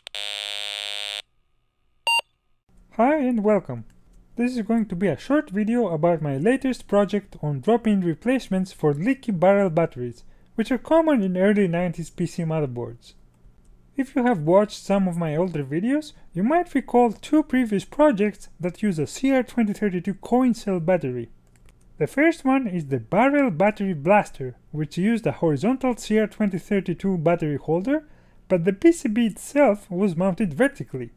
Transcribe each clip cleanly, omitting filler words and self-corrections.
Hi and welcome. This is going to be a short video about my latest project on drop-in replacements for leaky barrel batteries, which are common in early 90s PC motherboards. If you have watched some of my older videos, you might recall two previous projects that use a CR2032 coin cell battery. The first one is the barrel battery blaster, which used a horizontal CR2032 battery holder, but the PCB itself was mounted vertically.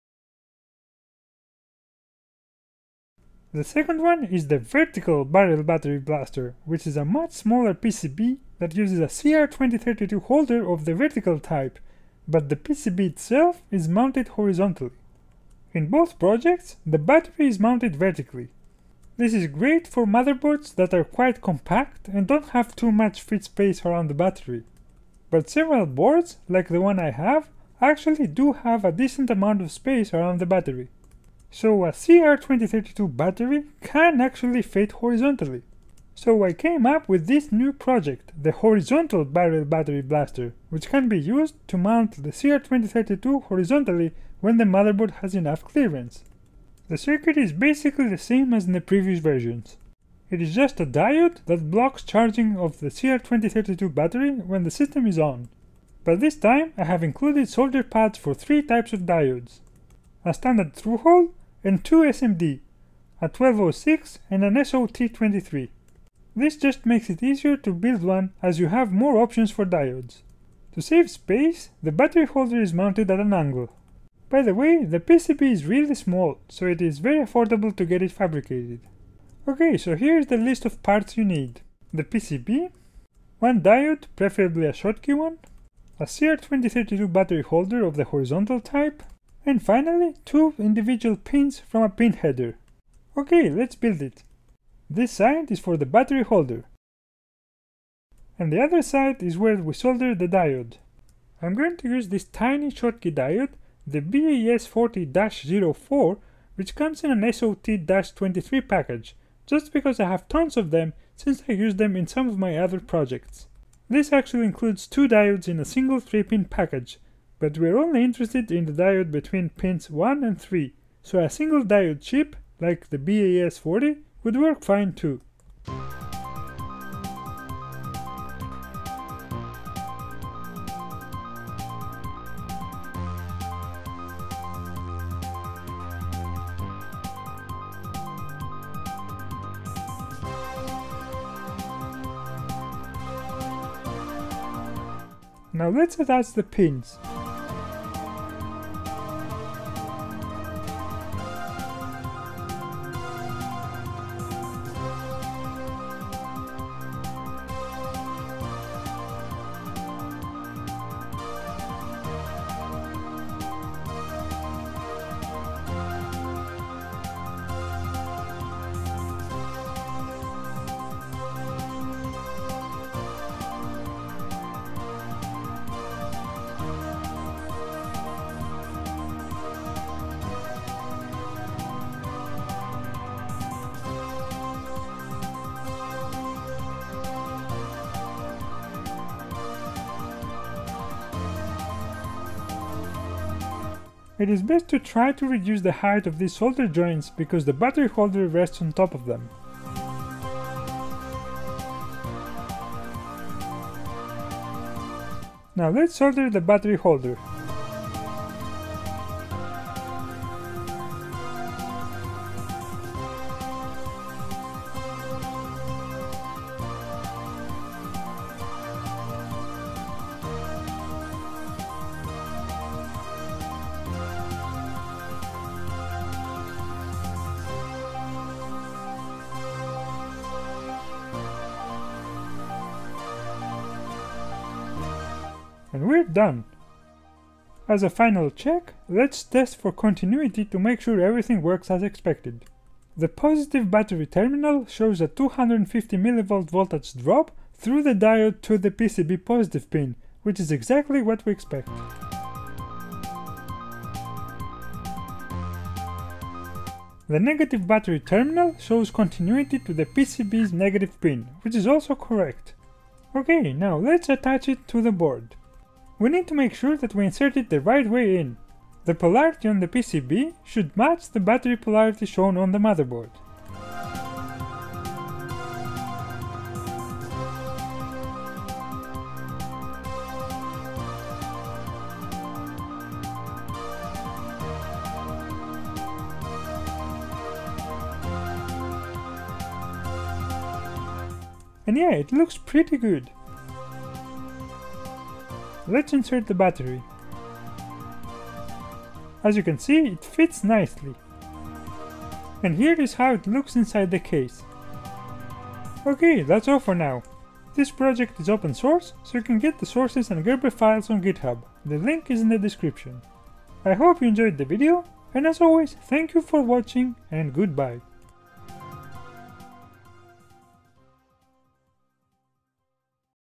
The second one is the vertical barrel battery blaster, which is a much smaller PCB that uses a CR2032 holder of the vertical type, but the PCB itself is mounted horizontally. In both projects, the battery is mounted vertically. This is great for motherboards that are quite compact and don't have too much free space around the battery. But several boards, like the one I have, actually do have a decent amount of space around the battery. So a CR2032 battery can actually fit horizontally. So I came up with this new project, the horizontal barrel battery blaster, which can be used to mount the CR2032 horizontally when the motherboard has enough clearance. The circuit is basically the same as in the previous versions. It is just a diode that blocks charging of the CR2032 battery when the system is on. But this time I have included solder pads for three types of diodes: a standard through-hole and two SMD, a 1206 and an SOT23. This just makes it easier to build one as you have more options for diodes. To save space, the battery holder is mounted at an angle. By the way, the PCB is really small, so it is very affordable to get it fabricated. Okay, so here's the list of parts you need: the PCB, one diode, preferably a Schottky one, a CR2032 battery holder of the horizontal type, and finally, two individual pins from a pin header. Okay, let's build it. This side is for the battery holder, and the other side is where we solder the diode. I'm going to use this tiny Schottky diode, the BAS40-04, which comes in an SOT-23 package, just because I have tons of them since I use them in some of my other projects. This actually includes two diodes in a single 3-pin package, but we're only interested in the diode between pins 1 and 3, so a single diode chip, like the BAS40, would work fine too. Now let's attach the pins. It is best to try to reduce the height of these solder joints because the battery holder rests on top of them. Now let's solder the battery holder. And we're done. As a final check, let's test for continuity to make sure everything works as expected. The positive battery terminal shows a 250 mV voltage drop through the diode to the PCB positive pin, which is exactly what we expect. The negative battery terminal shows continuity to the PCB's negative pin, which is also correct. Okay, now let's attach it to the board. We need to make sure that we insert it the right way in, The polarity on the PCB should match the battery polarity shown on the motherboard. And yeah, it looks pretty good. Let's insert the battery. As you can see, it fits nicely. And here is how it looks inside the case. Okay, that's all for now. This project is open source, so you can get the sources and Gerber files on GitHub. The link is in the description. I hope you enjoyed the video, and as always, thank you for watching and goodbye.